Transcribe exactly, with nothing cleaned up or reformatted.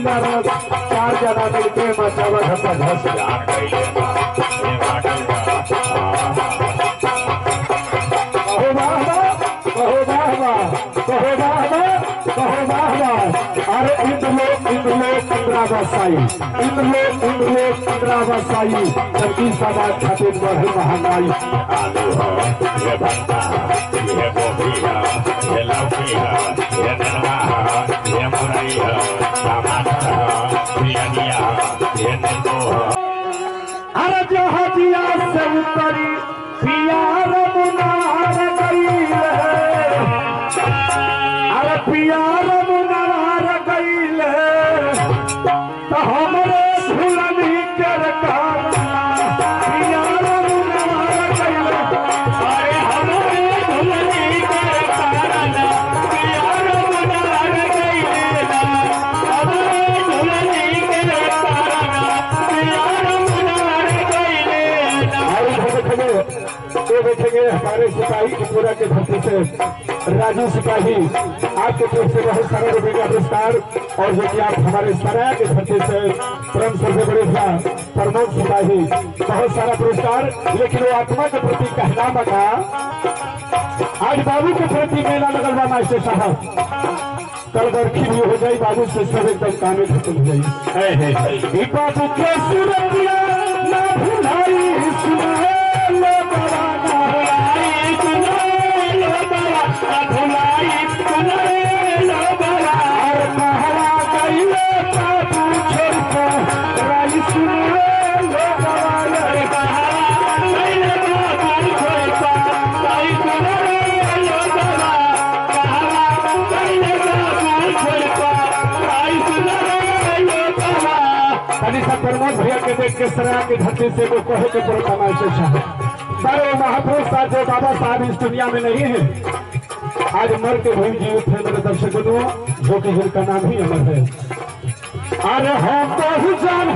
जिला चार जना मिलके मचावा धसा धस कहो वाह कहो वाह कहो वाह कहो वाह। अरे इंद्रलोक इंद्रलोक इंद्रा बसाई इंद्रलोक इंद्रलोक इंद्रा बसाई सबकी समाज खातिर बढ़े महंगाई। आलू हो ये भत्ता ये गोभी है ये लौकी है ये नरवा है ये मुरई है टमाटर है पियनिया ये नींबू है। अरे जो हजिया से उतरी पियार मुनार गई है अरे पियार मुनार गई है तो हमरे झुलनी के रकाना पियार मुनार गई अरे हमरे झुलनी के रकाना पियार मुनार गई हमरे झुलनी के रकाना पियार मुनार गई। ये बैठेंगे हमारे सिपाही की पूरा के धरती से राजू सिपाही आपके तरफ से बहुत सारा रुपये का पुरस्कार और जो कि आप हमारे सराय के धरती से परम सबसे बड़े प्रमुख सिपाही बहुत सारा पुरस्कार। लेकिन वो आत्मा के प्रति कहना बता आज बाबू के प्रति मेला लगलवा मास्टर साहब कल बरखी भी हो जाए बाबू से सब एकदम कामे खत्म हो जाए। बाबू के सूरतिया ना भुलाई सुनाए लो बाबा ना भुलाई सुनाए लो बाबा ना भुलाई सुनाए लो बाबा और कहवा गईले बाबू छोड़ को राई सुनाए लो बाबा रे कहवा गईले बाबू छोड़ को राई सुनाए लो बाबा कहवा गईले बाबू छोड़ को राई सुनाए लो बाबा। कनी सब प्रमोद भैया के देख के सराय के धरती से वो कहे के पूरा तमाशा चाहे बड़े महापुरुष साथ जो बाबा साहब इस दुनिया में नहीं है आज मर के भूमि जीवित है मेरे दर्शकों जो कि जिनका नाम ही अमर है। अरे हम तो ही जान